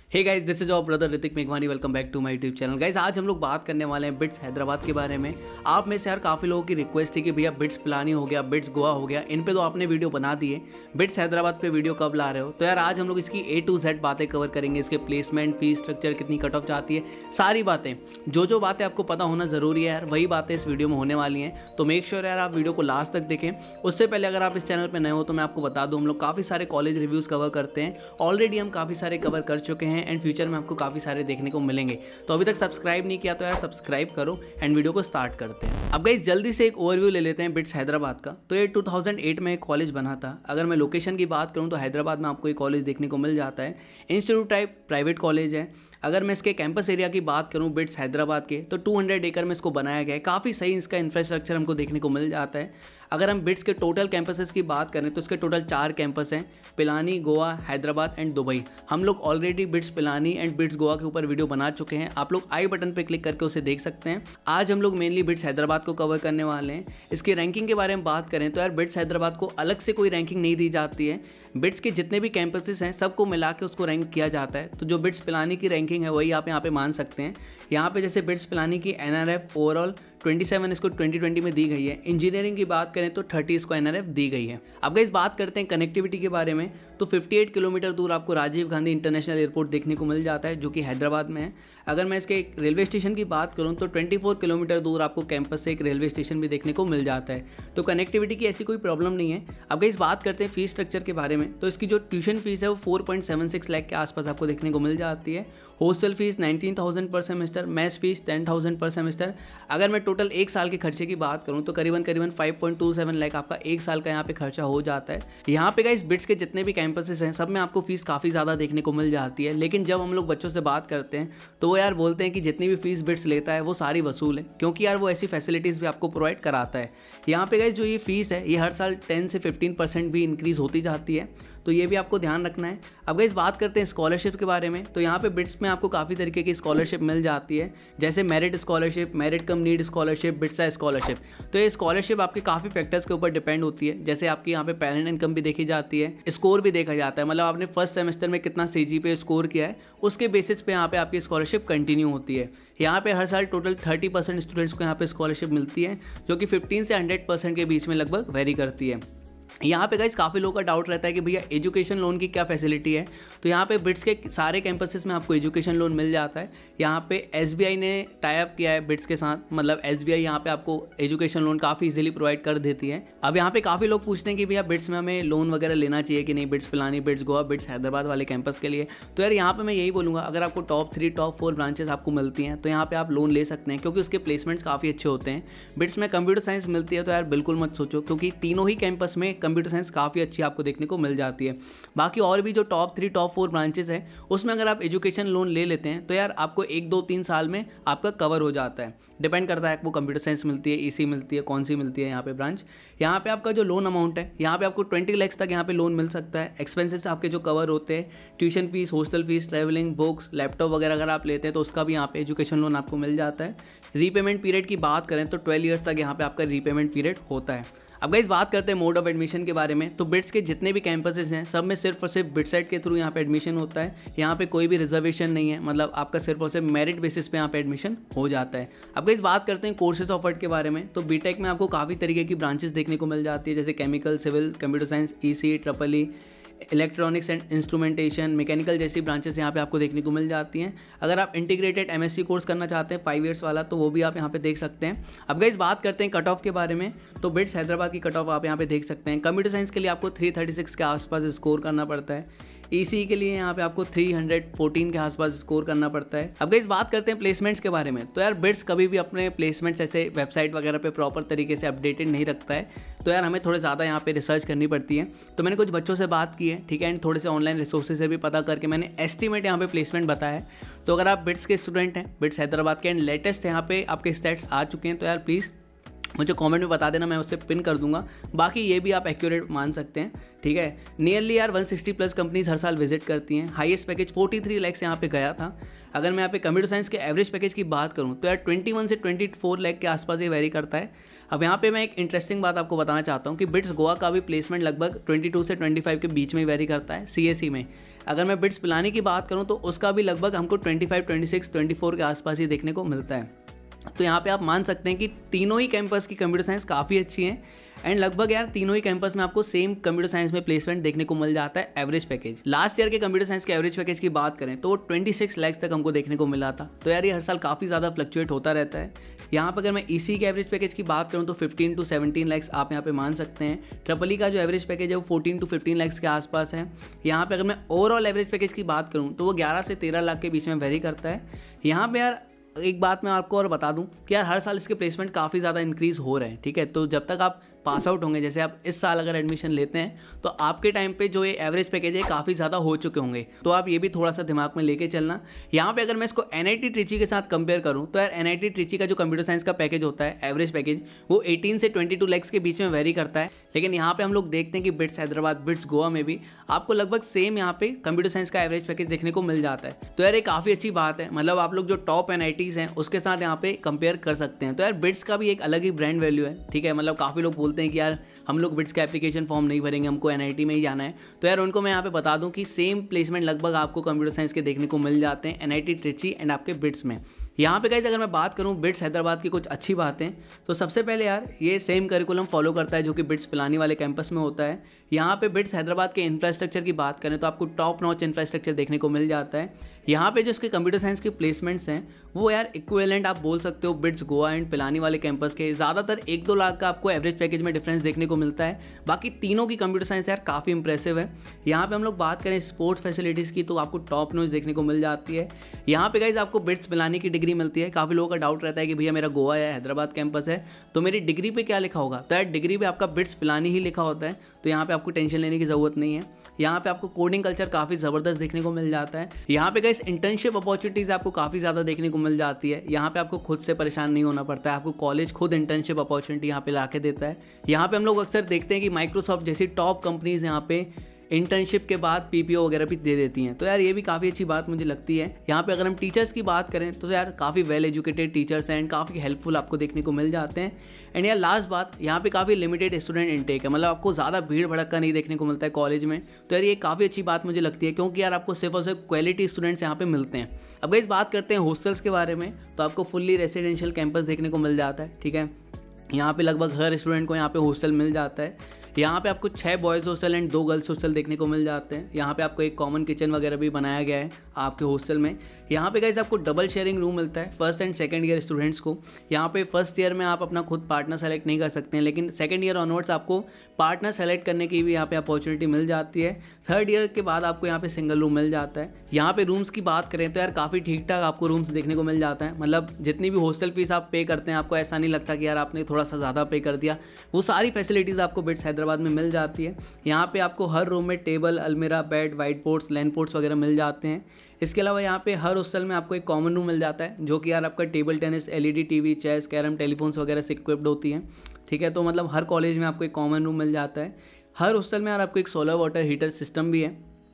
Hey guys, this is our brother Hrithik मेघवानी। Welcome back to my YouTube channel. Guys, आज हम लोग बात करने वाले हैं बिट्स हैदराबाद के बारे में। आप में से यार काफ़ी लोगों की रिक्वेस्ट थी कि भैया बिट्स पिलानी हो गया, बिट्स गोवा हो गया, इन पे तो आपने वीडियो बना दिए, बिट्स हैदराबाद पे वीडियो कब ला रहे हो? तो यार आज हम लोग इसकी A to Z बातें कवर करेंगे। इसके प्लेसमेंट, फी स्ट्रक्चर, कितनी कट ऑफ जाती है, सारी बातें, जो बातें आपको पता होना ज़रूरी है यार, वही बातें इस वीडियो में होने वाली हैं। तो मेक श्योर यार आप वीडियो को लास्ट तक देखें। उससे पहले अगर आप इस चैनल पर नए हो तो मैं आपको बता दूँ, हम लोग काफ़ी सारे कॉलेज रिव्यूज़ कवर करते हैं। ऑलरेडी हम काफ़ी सारे कवर कर चुके हैं एंड फ्यूचर में आपको काफ़ी सारे देखने को मिलेंगे। तो अभी तक सब्सक्राइब नहीं किया तो यार सब्सक्राइब करो एंड वीडियो को स्टार्ट करते हैं। अब गाइस जल्दी से एक ओवरव्यू ले लेते हैं बिट्स हैदराबाद का। तो ये 2008 में एक कॉलेज बना था। अगर मैं लोकेशन की बात करूं तो हैदराबाद में आपको ये कॉलेज देखने को मिल जाता है। इंस्टीट्यूट टाइप प्राइवेट कॉलेज है। अगर मैं इसके कैंपस एरिया की बात करूं बिट्स हैदराबाद के, तो 200 एकड़ में इसको बनाया गया है। काफ़ी सही इसका इंफ्रास्ट्रक्चर हमको देखने को मिल जाता है। अगर हम बिट्स के टोटल कैंपसेस की बात करें तो इसके टोटल 4 कैंपस हैं, पिलानी, गोवा, हैदराबाद एंड दुबई। हम लोग already BITS Pilani and BITS Goa के ऊपर वीडियो बना चुके हैं। आप लोग आई बटन पे क्लिक करके उसे देख सकते हैं। आज हम लोग मेनली बिट्स हैदराबाद को कवर करने वाले हैं। इसकी रैंकिंग के बारे में बात करें तो यार बिट्स हैदराबाद को अलग से कोई रैंकिंग नहीं दी जाती है। बिट्स के जितने भी कैंपसेस हैं सबको मिला के उसको रैंक किया जाता है। तो जो बिट्स पिलानी की रैंकिंग है वही आप यहाँ पे मान सकते हैं। यहाँ पे जैसे बिट्स पिलानी की NRF ओवरऑल 27 इसको 2020 में दी गई है। इंजीनियरिंग की बात करें तो 30 इसको NRF दी गई है। अब गाइस बात करते हैं कनेक्टिविटी के बारे में। तो 58 किलोमीटर दूर आपको राजीव गांधी इंटरनेशनल एयरपोर्ट देखने को मिल जाता है, जो कि हैदराबाद में है। अगर मैं इसके एक रेलवे स्टेशन की बात करूं तो 24 किलोमीटर दूर आपको कैंपस से एक रेलवे स्टेशन भी देखने को मिल जाता है। तो कनेक्टिविटी की ऐसी कोई प्रॉब्लम नहीं है। अब गाइस बात करते हैं फीस स्ट्रक्चर के बारे में। तो इसकी जो ट्यूशन फीस है वो 4.76 लाख के आसपास आपको देखने को मिल जाती है। हॉस्टल फीस 19,000 पर सेमेस्टर, मैथ्स फीस 10,000 पर सेमेस्टर। अगर मैं टोटल एक साल के खर्चे की बात करूं तो करीबन 5.27 लाख आपका एक साल का यहाँ पे खर्चा हो जाता है। यहाँ पे गाइस बिट्स के जितने भी कैंपसेस हैं सब में आपको फीस काफ़ी ज़्यादा देखने को मिल जाती है। लेकिन जब हम लोग बच्चों से बात करते हैं तो वो यार बोलते हैं कि जितनी भी फीस बिट्स लेता है वो सारी वसूल है, क्योंकि यार वो ऐसी फैसिलिटीज़ भी आपको प्रोवाइड कराता है। यहाँ पे गाइस जो ये फीस है ये हर साल 10 से 15% भी इंक्रीज़ होती जाती है। तो ये भी आपको ध्यान रखना है। अब गाइस बात करते हैं स्कॉलरशिप के बारे में। तो यहाँ पे बिट्स में आपको काफ़ी तरीके की स्कॉलरशिप मिल जाती है, जैसे merit scholarship, merit cum need scholarship, BITSAT scholarship. तो ये स्कॉलरशिप आपके काफ़ी फैक्टर्स के ऊपर डिपेंड होती है। जैसे आपकी यहाँ पे पेरेंट इनकम भी देखी जाती है, स्कोर भी देखा जाता है, मतलब आपने फर्स्ट सेमेस्टर में कितना CGPA स्कोर किया है उसके बेसिस पे यहाँ पे आपकी स्कॉलरशिप कंटिन्यू होती है। यहाँ पे हर साल टोटल 30% स्टूडेंट्स को यहाँ पे स्कॉलरशिप मिलती है, जो कि 15 से 100% के बीच में लगभग वेरी करती है। यहाँ पे गाइस काफ़ी लोगों का डाउट रहता है कि भैया एजुकेशन लोन की क्या फैसिलिटी है। तो यहाँ पे बिट्स के सारे कैंपसेस में आपको एजुकेशन लोन मिल जाता है। यहाँ पे SBI ने टाई अप किया है बिट्स के साथ, मतलब SBI यहाँ पे आपको एजुकेशन लोन काफ़ी इजीली प्रोवाइड कर देती है। अब यहाँ पे काफ़ी लोग पूछते हैं कि भैया बिट्स में हमें लोन वगैरह लेना चाहिए कि नहीं, BITS Pilani, BITS Goa, BITS Hyderabad वाले कैंपस के लिए। तो यार यहाँ पर मैं यही बोलूँगा, अगर आपको टॉप 3 टॉप 4 ब्रांचेस आपको मिलती हैं तो यहाँ पर आप लोन ले सकते हैं, क्योंकि उसके प्लेसमेंट्स काफ़ी अच्छे होते हैं। बिट्स में कंप्यूटर साइंस मिलती है तो यार बिल्कुल मत सोचो, क्योंकि तीनों ही कैंपस में कंप्यूटर साइंस काफ़ी अच्छी आपको देखने को मिल जाती है। बाकी और भी जो टॉप 3 टॉप 4 ब्रांचेस हैं उसमें अगर आप एजुकेशन लोन ले लेते हैं तो यार आपको 1 2 3 साल में आपका कवर हो जाता है। डिपेंड करता है आपको कंप्यूटर साइंस मिलती है, EC मिलती है, कौन सी मिलती है यहाँ पे ब्रांच। यहाँ पे आपका जो लोन अमाउंट है यहाँ पे आपको 20 लाख तक यहाँ पे लोन मिल सकता है। एक्सपेंसेस आपके जो कवर होते हैं, tuition fees, hostel fees, travelling, books, laptop वगैरह अगर आप लेते हैं तो उसका भी यहाँ पे एजुकेशन लोन आपको मिल जाता है। रीपेमेंट पीरियड की बात करें तो 12 ईयर्स तक यहाँ पे आपका रीपेमेंट पीरियड होता है। अब गाइस बात करते हैं मोड ऑफ एडमिशन के बारे में। तो बिट्स के जितने भी कैंपसेस हैं सब में सिर्फ और सिर्फ बिटसाइट के थ्रू यहाँ पे एडमिशन होता है। यहाँ पे कोई भी रिजर्वेशन नहीं है, मतलब आपका सिर्फ और सिर्फ मेरिट बेसिस पे यहाँ पे एडमिशन हो जाता है। अब गाइस बात करते हैं कोर्सेज ऑफर्ड के बारे में। तो बीटेक में आपको काफ़ी तरीके की ब्रांचेस देखने को मिल जाती है, जैसे chemical, civil, computer science, EC, EEE, electronics and instrumentation, mechanical जैसी ब्रांचेस यहाँ पे आपको देखने को मिल जाती हैं। अगर आप इंटीग्रेटेड MSc कोर्स करना चाहते हैं 5 ईयर्स वाला, तो वो भी आप यहाँ पे देख सकते हैं। अब गाइस बात करते हैं कट ऑफ के बारे में। तो बिट्स हैदराबाद की कट ऑफ आप यहाँ पे देख सकते हैं। कंप्यूटर साइंस के लिए आपको 336 के आसपास स्कोर करना पड़ता है। EC के लिए यहाँ पे आपको 314 के आसपास स्कोर करना पड़ता है। अब गाइस बात करते हैं प्लेसमेंट्स के बारे में। तो यार बिट्स कभी भी अपने प्लेसमेंट्स ऐसे वेबसाइट वगैरह पे प्रॉपर तरीके से अपडेटेड नहीं रखता है, तो यार हमें थोड़े ज़्यादा यहाँ पे रिसर्च करनी पड़ती है। तो मैंने कुछ बच्चों से बात की है, ठीक है, एंड थोड़े से ऑनलाइन रिसोर्सेज से भी पता करके मैंने एस्टिमेट यहाँ पे प्लेसमेंट बताया है। तो अगर आप बिट्स के स्टूडेंट हैं, बिट्स हैदराबाद के, एंड लेटेस्ट यहाँ पे आपके स्टैट्स आ चुके हैं, तो यार प्लीज़ मुझे कमेंट में बता देना, मैं उससे पिन कर दूंगा। बाकी ये भी आप एक्यूरेट मान सकते हैं, ठीक है। नियरली यार 160+ कंपनीज हर साल विजिट करती हैं। हाईएस्ट पैकेज 43 लाख से यहाँ पे गया था। अगर मैं यहाँ पे कंप्यूटर साइंस के एवरेज पैकेज की बात करूँ तो यार 21 से 24 लाख के आसपास ये वेरी करता है। अब यहाँ पे मैं एक इंटरेस्टिंग बात आपको बताना चाहता हूँ कि बिट्स गोवा का भी प्लेसमेंट लगभग 22 से 25 के बीच में वेरी करता है CSE में। अगर मैं बिट्स पिलानी की बात करूँ तो उसका भी लगभग हमको 25, 26, 24 के आसपास ही देखने को मिलता है। तो यहाँ पे आप मान सकते हैं कि तीनों ही कैंपस की कंप्यूटर साइंस काफ़ी अच्छी है एंड लगभग यार तीनों ही कैंपस में आपको सेम कंप्यूटर साइंस में प्लेसमेंट देखने को मिल जाता है एवरेज पैकेज। लास्ट ईयर के कंप्यूटर साइंस के एवरेज पैकेज की बात करें तो 26 लाख तक हमको देखने को मिला था। तो यार ये हर साल काफ़ी ज़्यादा फ्लक्चुएट होता रहता है। यहाँ पर अगर मैं EC के एवरेज पैकेज की बात करूँ तो 15 to 17 लाख आप यहाँ पे मान सकते हैं। ट्रिपल का जो एवरेज पैकेज है वो 14 to 15 लाख के आसपास है। यहाँ पे अगर मैं ओवरऑल एवरेज पैकेज की बात करूँ तो वो 11 से 13 लाख के बीच में वेरी करता है। यहाँ पे यार एक बात मैं आपको और बता दूं कि यार हर साल इसके प्लेसमेंट काफ़ी ज़्यादा इंक्रीज़ हो रहे हैं, ठीक है। तो जब तक आप पास आउट होंगे, जैसे आप इस साल अगर एडमिशन लेते हैं तो आपके टाइम पे जो ये एवरेज पैकेज है काफ़ी ज़्यादा हो चुके होंगे। तो आप ये भी थोड़ा सा दिमाग में लेके चलना। यहाँ पे अगर मैं इसको NIT ट्रिची के साथ कंपेयर करूँ तो यार NIT ट्रिची का जो कंप्यूटर साइंस का पैकेज होता है एवरेज पैकेज वो 18 से 22 लाख के बीच में वेरी करता है। लेकिन यहाँ पे हम लोग देखते हैं कि बिट्स हैदराबाद, बिट्स गोवा में भी आपको लगभग सेम यहाँ पे कंप्यूटर साइंस का एवरेज पैकेज देखने को मिल जाता है। तो यार ये काफ़ी अच्छी बात है, मतलब आप लोग जो टॉप NITs हैं उसके साथ यहाँ पे कंपेयर कर सकते हैं। तो यार बिट्स का भी एक अलग ही ब्रांड वैल्यू है, ठीक है। मतलब काफ़ी लोग बोलते हैं कि यार हम लोग बिट्स का एप्लीकेशन फॉर्म नहीं भरेंगे, हमको NIT में ही जाना है। तो यार उनको मैं यहाँ पे बता दूं कि सेम प्लेसमेंट लगभग आपको कंप्यूटर साइंस के देखने को मिल जाते हैं NIT ट्रिची एंड आपके बिट्स में। यहाँ पे गाइस अगर मैं बात करूँ बिट्स हैदराबाद की कुछ अच्छी बातें, तो सबसे पहले यार ये सेम करिकुलम फॉलो करता है जो कि बिट्स पिलानी वाले कैंपस में होता है। यहाँ पे बिट्स हैदराबाद के इंफ्रास्ट्रक्चर की बात करें तो आपको टॉप नॉच इंफ्रास्ट्रक्चर देखने को मिल जाता है। यहाँ पे जो इसके कंप्यूटर साइंस के प्लेसमेंट्स हैं वो यार इक्विवेलेंट आप बोल सकते हो बिट्स गोवा एंड पिलानी वाले कैंपस के। ज़्यादातर 1-2 लाख का आपको एवरेज पैकेज में डिफरेंस देखने को मिलता है। बाकी तीनों की कंप्यूटर साइंस यार काफ़ी इंप्रेसिव है। यहाँ पे हम लोग बात करें स्पोर्ट्स फैसिलिटीज़ की तो आपको टॉप नॉच देखने को मिल जाती है। यहाँ पे गाइस आपको बिट्स पिलानी की डिग्री मिलती है। काफ़ी लोगों का डाउट रहता है कि भैया मेरा गोवा या हैदराबाद कैंपस है तो मेरी डिग्री पे क्या लिखा होगा, तो यार डिग्री पे आपका बिट्स पिलानी ही लिखा होता है। तो यहाँ पे आपको टेंशन लेने की ज़रूरत नहीं है। यहाँ पे आपको कोडिंग कल्चर काफ़ी ज़बरदस्त देखने को मिल जाता है। यहाँ पे गाइस इंटर्नशिप अपॉर्चुनिटीज़ आपको काफ़ी ज़्यादा देखने को मिल जाती है। यहाँ पे आपको खुद से परेशान नहीं होना पड़ता है, आपको कॉलेज खुद इंटर्नशिप अपॉर्चुनिटी यहाँ पे ला के देता है। यहाँ पे हम लोग अक्सर देखते हैं कि माइक्रोसॉफ्ट जैसी टॉप कंपनीज़ यहाँ पे इंटर्नशिप के बाद PPO वगैरह भी दे देती हैं। तो यार ये भी काफ़ी अच्छी बात मुझे लगती है। यहाँ पे अगर हम टीचर्स की बात करें तो यार काफ़ी वेल एजुकेटेड टीचर्स हैं एंड काफ़ी हेल्पफुल आपको देखने को मिल जाते हैं। एंड यार लास्ट बात, यहाँ पे काफ़ी लिमिटेड स्टूडेंट इनटेक है, मतलब आपको ज़्यादा भीड़ भड़का नहीं देखने को मिलता है कॉलेज में। तो यार ये काफ़ी अच्छी बात मुझे लगती है क्योंकि यार आपको सिर्फ और सिर्फ क्वालिटी स्टूडेंट्स यहाँ पे मिलते हैं। अब गाइस बात करते हैं हॉस्टल्स के बारे में, तो आपको फुल्ली रेसिडेंशियल कैंपस देखने को मिल जाता है, ठीक है। यहाँ पे लगभग हर स्टूडेंट को यहाँ पे हॉस्टल मिल जाता है। यहाँ पे आपको 6 boys hostel and 2 girls hostel देखने को मिल जाते हैं। यहाँ पे आपको एक कॉमन किचन वगैरह भी बनाया गया है आपके हॉस्टल में। यहाँ पे गाइस आपको डबल शेयरिंग रूम मिलता है first and second year students को। यहाँ पे फर्स्ट ईयर में आप अपना खुद पार्टनर सेलेक्ट नहीं कर सकते हैं, लेकिन सेकंड ईयर ऑनवर्ड्स आपको पार्टनर सेलेक्ट करने की भी यहाँ पे अपॉर्चुनिटी मिल जाती है। थर्ड ईयर के बाद आपको यहाँ पे सिंगल रूम मिल जाता है। यहाँ पे रूम्स की बात करें तो यार काफ़ी ठीक ठाक आपको रूम्स देखने को मिल जाता है। मतलब जितनी भी हॉस्टल फीस आप पे करते हैं आपको ऐसा नहीं लगता कि यार आपने थोड़ा सा ज़्यादा पे कर दिया। वो सारी फैसिलिटीज़ आपको बिट्स हैदराबाद में मिल जाती है। यहाँ पे आपको हर रूम में टेबल, अलमीरा, bed, white boards, LAN ports वगैरह मिल जाते हैं। इसके अलावा यहाँ पे हर हॉस्टल में आपको एक कॉमन रूम मिल जाता है जो कि यार आपका table tennis, LED TV, chess, carrom, telephones वगैरह से इक्विप्ड होती हैं, ठीक है। तो मतलब हर कॉलेज में आपको एक कॉमन रूम मिल जाता है। हर हॉस्टल में यार आपको एक सोलर वाटर हीटर सिस्टम भी है,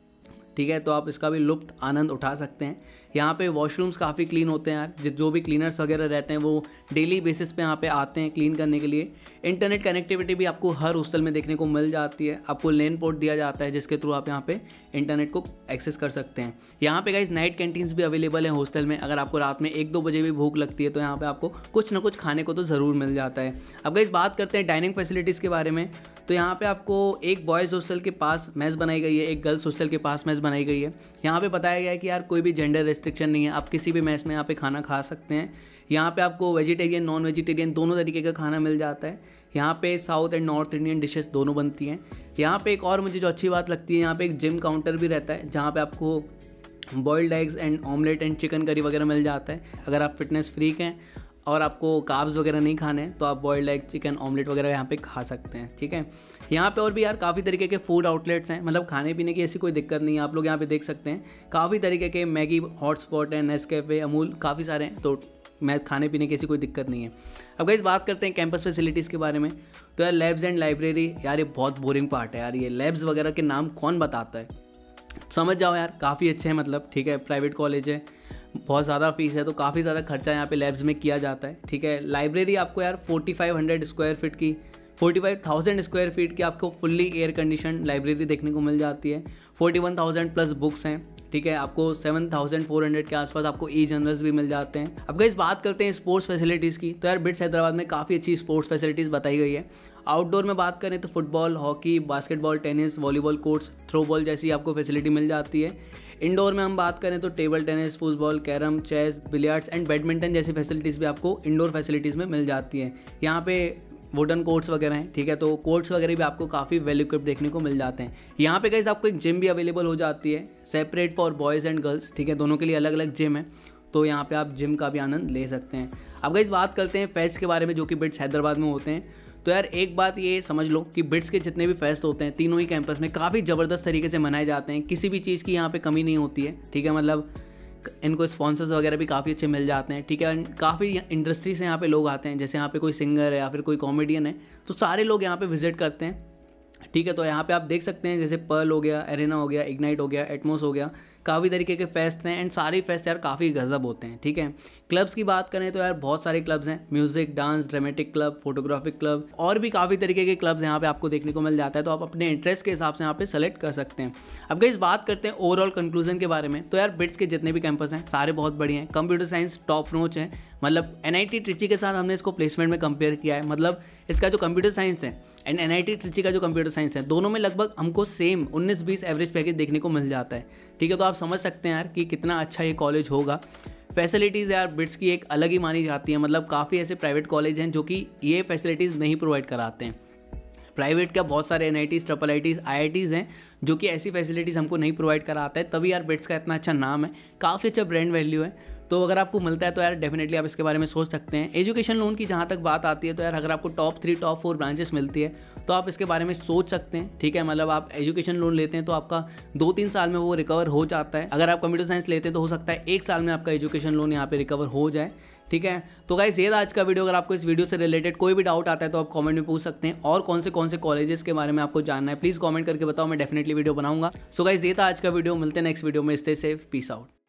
ठीक है। तो आप इसका भी लुत्फ आनंद उठा सकते हैं। यहाँ पे वॉशरूम्स काफ़ी क्लीन होते हैं यार, जो भी क्लीनर्स वगैरह रहते हैं वो डेली बेसिस पे यहाँ पे आते हैं क्लीन करने के लिए। इंटरनेट कनेक्टिविटी भी आपको हर हॉस्टल में देखने को मिल जाती है। आपको लैन पोर्ट दिया जाता है जिसके थ्रू आप यहाँ पे इंटरनेट को एक्सेस कर सकते हैं। यहाँ पे गाइस नाइट कैंटीन्स भी अवेलेबल है हॉस्टल में। अगर आपको रात में 1-2 बजे भी भूख लगती है तो यहाँ पे आपको कुछ ना कुछ खाने को तो ज़रूर मिल जाता है। अब गाइस बात करते हैं डाइनिंग फैसिलिटीज़ के बारे में, तो यहाँ पे आपको एक बॉयज़ हॉस्टल के पास मेस बनाई गई है, एक गर्ल्स हॉस्टल के पास मेस बनाई गई है। यहाँ पे बताया गया है कि यार कोई भी जेंडर रेस्ट्रिक्शन नहीं है, आप किसी भी मेस में यहाँ पे खाना खा सकते हैं। यहाँ पे आपको वेजिटेरियन, नॉन वेजिटेरियन दोनों तरीके का खाना मिल जाता है। यहाँ पे south and north Indian dishes दोनों बनती हैं। यहाँ पे एक और मुझे जो अच्छी बात लगती है, यहाँ पे एक जिम काउंटर भी रहता है जहाँ पे आपको boiled eggs and omelette and chicken curry वगैरह मिल जाता है। अगर आप फिटनेस फ्रीक हैं और आपको कार्ब्स वगैरह नहीं खाने हैं तो आप बॉइल्ड एग, चिकन, ऑमलेट वगैरह यहाँ पे खा सकते हैं, ठीक है। यहाँ पे और भी यार काफ़ी तरीके के फूड आउटलेट्स हैं, मतलब खाने पीने की ऐसी कोई दिक्कत नहीं है। आप लोग यहाँ पे देख सकते हैं काफ़ी तरीके के मैगी हॉटस्पॉट है, नेस्कैफे, अमूल, काफ़ी सारे हैं। तो मैं खाने पीने की ऐसी कोई दिक्कत नहीं है। अब गाइस बात करते हैं कैंपस फैसिलिटीज़ के बारे में, तो यार लैब्स एंड लाइब्रेरी, यार ये बहुत बोरिंग पार्ट है यार। ये लैब्स वगैरह के नाम कौन बताता है, समझ जाओ यार काफ़ी अच्छे हैं, मतलब ठीक है, प्राइवेट कॉलेज है। बहुत ज़्यादा फीस है, तो काफ़ी ज़्यादा खर्चा यहाँ पे लैब्स में किया जाता है। ठीक है, लाइब्रेरी आपको यार 4500 स्क्वायर फीट की 45,000 स्क्वायर फीट की आपको फुल्ली एयर कंडीशन लाइब्रेरी देखने को मिल जाती है। 41,000 प्लस बुक्स हैं। ठीक है, आपको 7,400 के आसपास आपको ई जर्नल्स भी मिल जाते हैं। अब गाइस बात करते हैं स्पोर्ट्स फैसिलिटीज़ की, तो यार बिट्स हैदराबाद में काफ़ी अच्छी स्पोर्ट्स फैसिलिटीज़ बताई गई है। आउटडोर में बात करें तो football, hockey, basketball, tennis, volleyball courts, throwball जैसी आपको फैसिलिटी मिल जाती है। इंडोर में हम बात करें तो table tennis, football, carrom, chess, billiards and badminton जैसी फैसिलिटीज़ भी आपको इंडोर फैसिलिटीज़ में मिल जाती है। यहाँ पे वुडन कोर्ट्स वगैरह हैं। ठीक है, तो कोर्ट्स वगैरह भी आपको काफ़ी वेल इक्विप्ड देखने को मिल जाते हैं। यहाँ पे गाइस आपको एक जिम भी अवेलेबल हो जाती है, separate for boys and girls. ठीक है, दोनों के लिए अलग अलग जिम है, तो यहाँ पे आप जिम का भी आनंद ले सकते हैं। अब गाइस बात करते हैं फेस्ट के बारे में जो कि बिट्स हैदराबाद में होते हैं। तो यार एक बात ये समझ लो कि बिट्स के जितने भी फेस्ट होते हैं तीनों ही कैंपस में काफ़ी ज़बरदस्त तरीके से मनाए जाते हैं। किसी भी चीज़ की यहाँ पे कमी नहीं होती है। ठीक है, मतलब इनको स्पॉन्सर्स वगैरह भी काफ़ी अच्छे मिल जाते हैं। ठीक है, काफ़ी इंडस्ट्री से यहाँ पे लोग आते हैं, जैसे यहाँ पे कोई सिंगर है या फिर कोई कॉमेडियन है, तो सारे लोग यहाँ पे विजिट करते हैं। ठीक है, तो यहाँ पे आप देख सकते हैं जैसे पर्ल हो गया, एरेना हो गया, इग्नाइट हो गया, एटमोस हो गया, काफ़ी तरीके के फेस्ट हैं एंड सारे फेस्ट यार काफ़ी गजब होते हैं। ठीक है, क्लब्स की बात करें तो यार बहुत सारे क्लब्स हैं, music, dance, dramatic club, photographic club और भी काफ़ी तरीके के क्लब्स यहाँ पे आपको देखने को मिल जाता है, तो आप अपने इंटरेस्ट के हिसाब से यहाँ पे सेलेक्ट कर सकते हैं। अब गाइस बात करते हैं ओवरऑल कंक्लूजन के बारे में, तो यार बिट्स के जितने भी कैंपस हैं सारे बहुत बढ़िया हैं। कंप्यूटर साइंस टॉप नॉच है, मतलब NIT ट्रिची के साथ हमने इसको प्लेसमेंट में कंपेयर किया है। मतलब इसका जो कंप्यूटर साइंस है एंड NIT ट्रिची का जो कंप्यूटर साइंस है, दोनों में लगभग हमको सेम 19-20 एवरेज पैकेज देखने को मिल जाता है। ठीक है, तो आप समझ सकते हैं यार कि कितना अच्छा ये कॉलेज होगा। फैसिलिटीज़ यार बिट्स की एक अलग ही मानी जाती है, मतलब काफ़ी ऐसे प्राइवेट कॉलेज हैं जो कि ये फैसिलिटीज़ नहीं प्रोवाइड कराते हैं। प्राइवेट का बहुत सारे NITs, IITs, IITs हैं जो कि ऐसी फैसिलिटीज़ हमको नहीं प्रोवाइड कराता है, तभी यार बिट्स का इतना अच्छा नाम है, काफ़ी अच्छा ब्रांड वैल्यू है। तो अगर आपको मिलता है तो यार डेफिनेटली आप इसके बारे में सोच सकते हैं। एजुकेशन लोन की जहाँ तक बात आती है तो यार अगर आपको टॉप 3, टॉप 4 ब्रांचेस मिलती है तो आप इसके बारे में सोच सकते हैं। ठीक है, मतलब आप एजुकेशन लोन लेते हैं तो आपका 2-3 साल में वो रिकवर हो जाता है। अगर आप कंप्यूटर साइंस लेते हैं तो हो सकता है 1 साल में आपका एजुकेशन लोन यहाँ पे रिकवर हो जाए। ठीक है, तो गाइस ये था आज का वीडियो। अगर आपको इस वीडियो से रिलेटेड कोई भी डाउट आता है तो आप कमेंट में पूछ सकते हैं, और कौन से कॉलेजेस के बारे में आपको जानना है प्लीज़ कमेंट करके बताओ, मैं डेफिनेटली वीडियो बनाऊंगा। सो गाइस ये था आज का वीडियो, मिलते हैं नेक्स्ट वीडियो में। Stay safe, peace out.